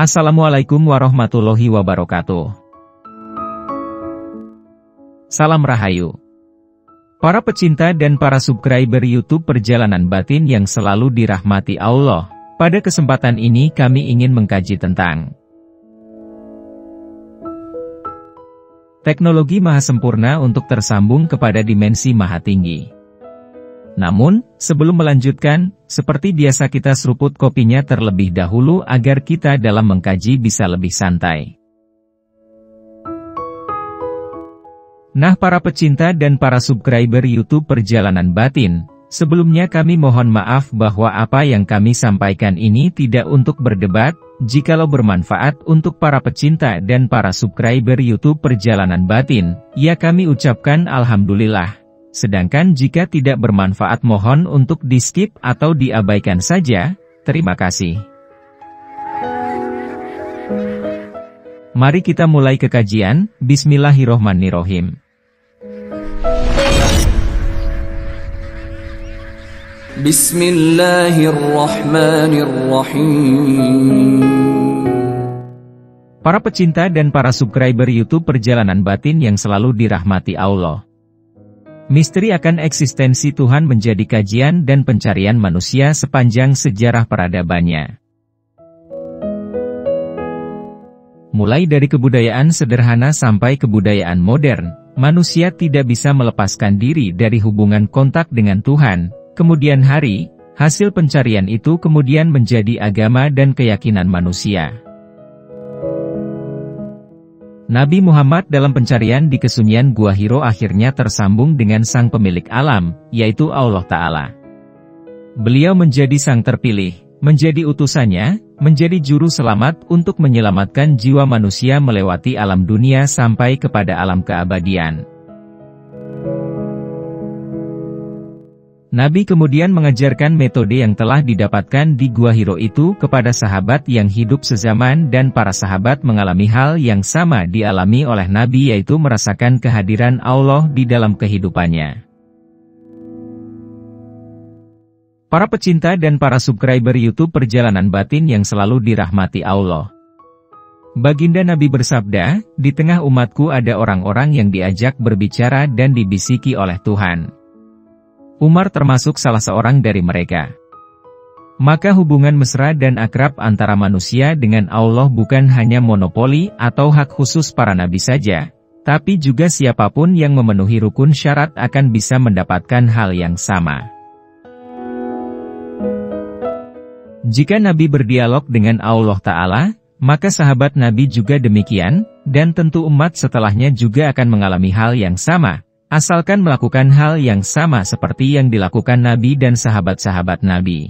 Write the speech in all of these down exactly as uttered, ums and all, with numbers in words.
Assalamualaikum warahmatullahi wabarakatuh. Salam Rahayu. Para pecinta dan para subscriber YouTube Perjalanan Batin yang selalu dirahmati Allah, pada kesempatan ini kami ingin mengkaji tentang teknologi maha sempurna untuk tersambung kepada dimensi maha tinggi. Namun, sebelum melanjutkan, seperti biasa kita seruput kopinya terlebih dahulu agar kita dalam mengkaji bisa lebih santai. Nah, para pecinta dan para subscriber YouTube Perjalanan Batin, sebelumnya kami mohon maaf bahwa apa yang kami sampaikan ini tidak untuk berdebat. Jikalau bermanfaat untuk para pecinta dan para subscriber YouTube Perjalanan Batin, ya kami ucapkan Alhamdulillah. Sedangkan jika tidak bermanfaat mohon untuk di-skip atau diabaikan saja. Terima kasih. Mari kita mulai ke kajian. Bismillahirrohmanirrohim. Bismillahirrahmanirrahim. Para pecinta dan para subscriber YouTube Perjalanan Batin yang selalu dirahmati Allah, misteri akan eksistensi Tuhan menjadi kajian dan pencarian manusia sepanjang sejarah peradabannya. Mulai dari kebudayaan sederhana sampai kebudayaan modern, manusia tidak bisa melepaskan diri dari hubungan kontak dengan Tuhan. Kemudian hari, hasil pencarian itu kemudian menjadi agama dan keyakinan manusia. Nabi Muhammad dalam pencarian di kesunyian Gua Hiro akhirnya tersambung dengan sang pemilik alam, yaitu Allah Ta'ala. Beliau menjadi sang terpilih, menjadi utusannya, menjadi juru selamat untuk menyelamatkan jiwa manusia melewati alam dunia sampai kepada alam keabadian. Nabi kemudian mengajarkan metode yang telah didapatkan di Gua Hiro itu kepada sahabat yang hidup sezaman dan para sahabat mengalami hal yang sama dialami oleh Nabi, yaitu merasakan kehadiran Allah di dalam kehidupannya. Para pecinta dan para subscriber YouTube Perjalanan Batin yang selalu dirahmati Allah, Baginda Nabi bersabda, di tengah umatku ada orang-orang yang diajak berbicara dan dibisiki oleh Tuhan. Umar termasuk salah seorang dari mereka. Maka hubungan mesra dan akrab antara manusia dengan Allah bukan hanya monopoli atau hak khusus para nabi saja, tapi juga siapapun yang memenuhi rukun syarat akan bisa mendapatkan hal yang sama. Jika Nabi berdialog dengan Allah Ta'ala, maka sahabat Nabi juga demikian, dan tentu umat setelahnya juga akan mengalami hal yang sama, asalkan melakukan hal yang sama seperti yang dilakukan Nabi dan sahabat-sahabat Nabi.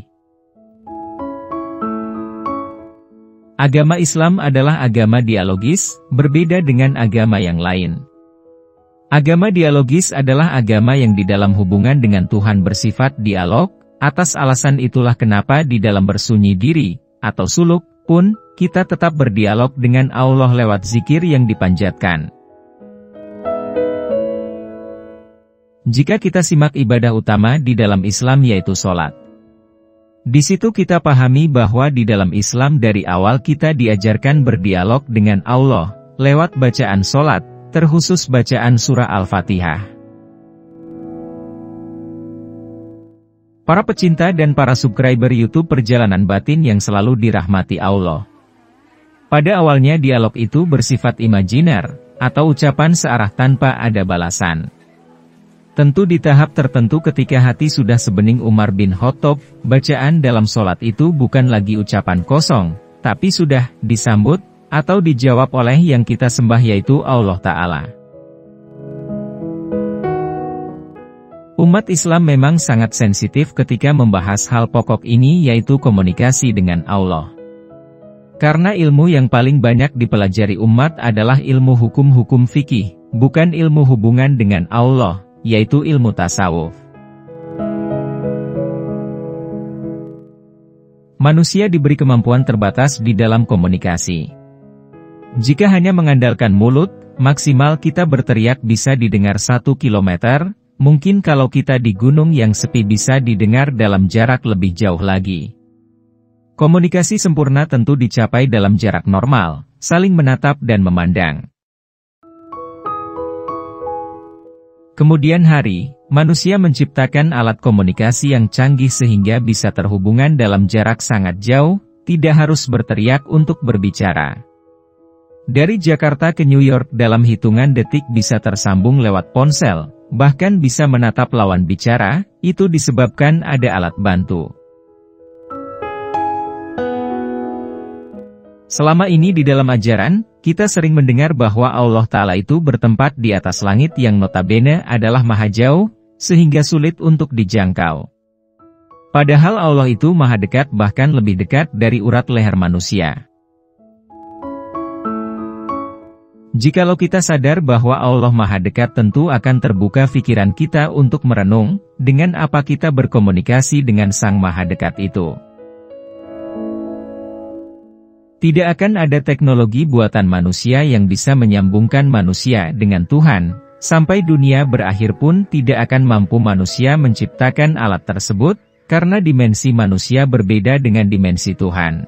Agama Islam adalah agama dialogis, berbeda dengan agama yang lain. Agama dialogis adalah agama yang di dalam hubungan dengan Tuhan bersifat dialog, atas alasan itulah kenapa di dalam bersunyi diri, atau suluk, pun, kita tetap berdialog dengan Allah lewat zikir yang dipanjatkan. Jika kita simak ibadah utama di dalam Islam yaitu sholat. Di situ kita pahami bahwa di dalam Islam dari awal kita diajarkan berdialog dengan Allah, lewat bacaan sholat, terkhusus bacaan surah Al-Fatihah. Para pecinta dan para subscriber YouTube Perjalanan Batin yang selalu dirahmati Allah, pada awalnya dialog itu bersifat imajiner, atau ucapan searah tanpa ada balasan. Tentu di tahap tertentu ketika hati sudah sebening Umar bin Khattab, bacaan dalam sholat itu bukan lagi ucapan kosong, tapi sudah disambut, atau dijawab oleh yang kita sembah yaitu Allah Ta'ala. Umat Islam memang sangat sensitif ketika membahas hal pokok ini yaitu komunikasi dengan Allah. Karena ilmu yang paling banyak dipelajari umat adalah ilmu hukum-hukum fikih, bukan ilmu hubungan dengan Allah, yaitu ilmu tasawuf. Manusia diberi kemampuan terbatas di dalam komunikasi. Jika hanya mengandalkan mulut, maksimal kita berteriak bisa didengar satu kilometer, mungkin kalau kita di gunung yang sepi bisa didengar dalam jarak lebih jauh lagi. Komunikasi sempurna tentu dicapai dalam jarak normal, saling menatap dan memandang. Kemudian hari, manusia menciptakan alat komunikasi yang canggih sehingga bisa terhubungan dalam jarak sangat jauh, tidak harus berteriak untuk berbicara. Dari Jakarta ke New York dalam hitungan detik bisa tersambung lewat ponsel, bahkan bisa menatap lawan bicara, itu disebabkan ada alat bantu. Selama ini di dalam ajaran, kita sering mendengar bahwa Allah Ta'ala itu bertempat di atas langit yang notabene adalah maha jauh, sehingga sulit untuk dijangkau. Padahal Allah itu maha dekat bahkan lebih dekat dari urat leher manusia. Jikalau kita sadar bahwa Allah maha dekat tentu akan terbuka pikiran kita untuk merenung, dengan apa kita berkomunikasi dengan Sang Maha Dekat itu. Tidak akan ada teknologi buatan manusia yang bisa menyambungkan manusia dengan Tuhan, sampai dunia berakhir pun tidak akan mampu manusia menciptakan alat tersebut, karena dimensi manusia berbeda dengan dimensi Tuhan.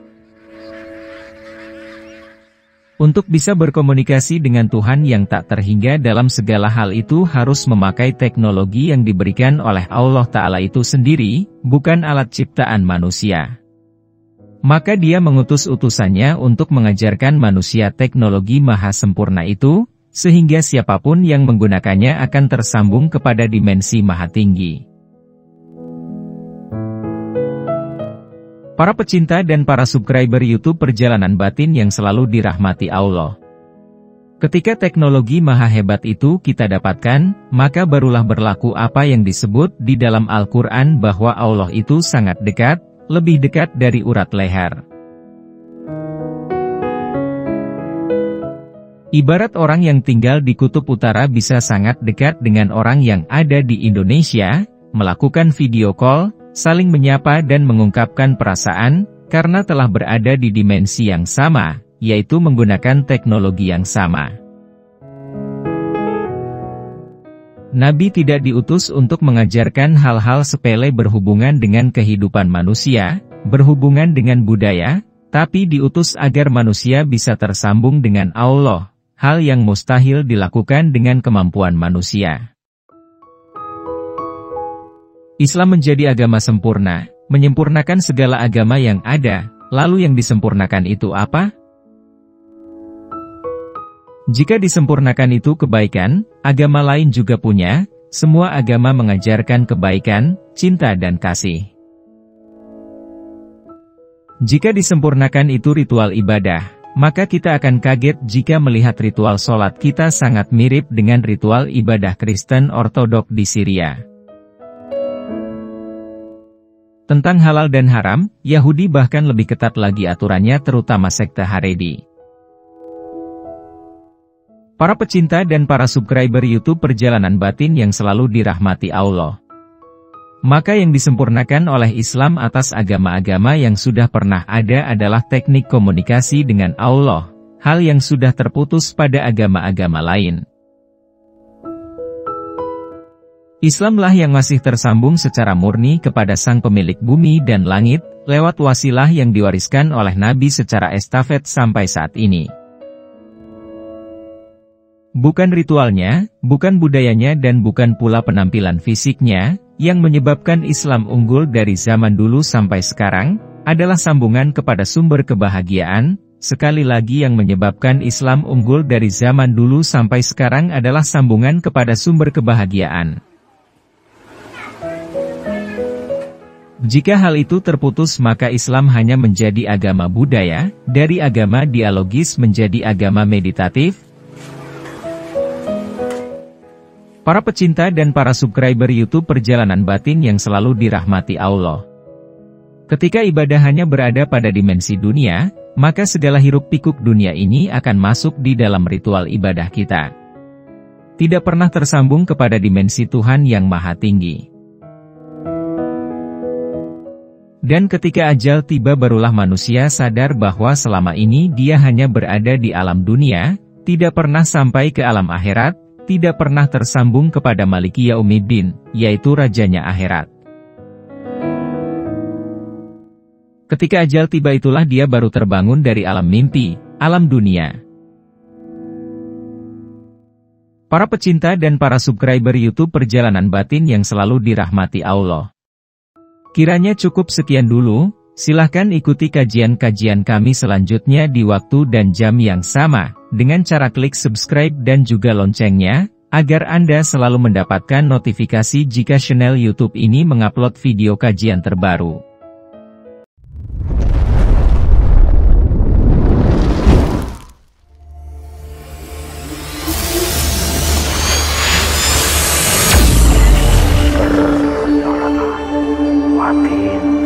Untuk bisa berkomunikasi dengan Tuhan yang tak terhingga dalam segala hal itu harus memakai teknologi yang diberikan oleh Allah Ta'ala itu sendiri, bukan alat ciptaan manusia. Maka dia mengutus utusannya untuk mengajarkan manusia teknologi maha sempurna itu, sehingga siapapun yang menggunakannya akan tersambung kepada dimensi maha tinggi. Para pecinta dan para subscriber YouTube Perjalanan Batin yang selalu dirahmati Allah. Ketika teknologi maha hebat itu kita dapatkan, maka barulah berlaku apa yang disebut di dalam Al-Quran bahwa Allah itu sangat dekat, lebih dekat dari urat leher. Ibarat orang yang tinggal di kutub utara bisa sangat dekat dengan orang yang ada di Indonesia, melakukan video call, saling menyapa dan mengungkapkan perasaan, karena telah berada di dimensi yang sama, yaitu menggunakan teknologi yang sama. Nabi tidak diutus untuk mengajarkan hal-hal sepele berhubungan dengan kehidupan manusia, berhubungan dengan budaya, tapi diutus agar manusia bisa tersambung dengan Allah, hal yang mustahil dilakukan dengan kemampuan manusia. Islam menjadi agama sempurna, menyempurnakan segala agama yang ada, lalu yang disempurnakan itu apa? Jika disempurnakan itu kebaikan, agama lain juga punya, semua agama mengajarkan kebaikan, cinta dan kasih. Jika disempurnakan itu ritual ibadah, maka kita akan kaget jika melihat ritual sholat kita sangat mirip dengan ritual ibadah Kristen Ortodok di Syria. Tentang halal dan haram, Yahudi bahkan lebih ketat lagi aturannya terutama sekte Haredi. Para pecinta dan para subscriber YouTube Perjalanan Batin yang selalu dirahmati Allah. Maka yang disempurnakan oleh Islam atas agama-agama yang sudah pernah ada adalah teknik komunikasi dengan Allah, hal yang sudah terputus pada agama-agama lain. Islamlah yang masih tersambung secara murni kepada Sang Pemilik bumi dan langit, lewat wasilah yang diwariskan oleh Nabi secara estafet sampai saat ini. Bukan ritualnya, bukan budayanya dan bukan pula penampilan fisiknya, yang menyebabkan Islam unggul dari zaman dulu sampai sekarang, adalah sambungan kepada sumber kebahagiaan. Sekali lagi yang menyebabkan Islam unggul dari zaman dulu sampai sekarang adalah sambungan kepada sumber kebahagiaan. Jika hal itu terputus maka Islam hanya menjadi agama budaya, dari agama dialogis menjadi agama meditatif. Para pecinta dan para subscriber YouTube Perjalanan Batin yang selalu dirahmati Allah. Ketika ibadah hanya berada pada dimensi dunia, maka segala hiruk-pikuk dunia ini akan masuk di dalam ritual ibadah kita. Tidak pernah tersambung kepada dimensi Tuhan yang maha tinggi. Dan ketika ajal tiba barulah manusia sadar bahwa selama ini dia hanya berada di alam dunia, tidak pernah sampai ke alam akhirat, tidak pernah tersambung kepada Maliki Yaumiddin, yaitu rajanya akhirat. Ketika ajal tiba itulah dia baru terbangun dari alam mimpi, alam dunia. Para pecinta dan para subscriber YouTube Perjalanan Batin yang selalu dirahmati Allah. Kiranya cukup sekian dulu, silahkan ikuti kajian-kajian kami selanjutnya di waktu dan jam yang sama, dengan cara klik subscribe dan juga loncengnya, agar Anda selalu mendapatkan notifikasi jika channel YouTube ini mengupload video kajian terbaru. Batin.